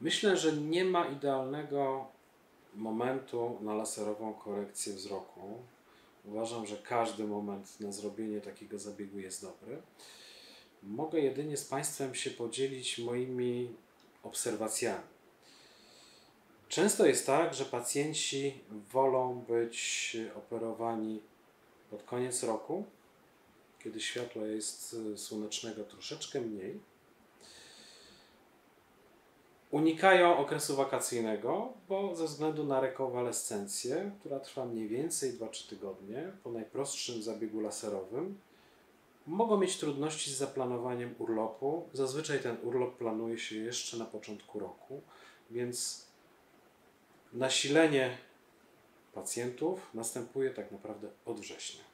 Myślę, że nie ma idealnego momentu na laserową korekcję wzroku. Uważam, że każdy moment na zrobienie takiego zabiegu jest dobry. Mogę jedynie z Państwem się podzielić moimi obserwacjami. Często jest tak, że pacjenci wolą być operowani pod koniec roku, kiedy światła jest słonecznego troszeczkę mniej. Unikają okresu wakacyjnego, bo ze względu na rekonwalescencję, która trwa mniej więcej 2-3 tygodnie, po najprostszym zabiegu laserowym, mogą mieć trudności z zaplanowaniem urlopu. Zazwyczaj ten urlop planuje się jeszcze na początku roku, więc nasilenie pacjentów następuje tak naprawdę od września.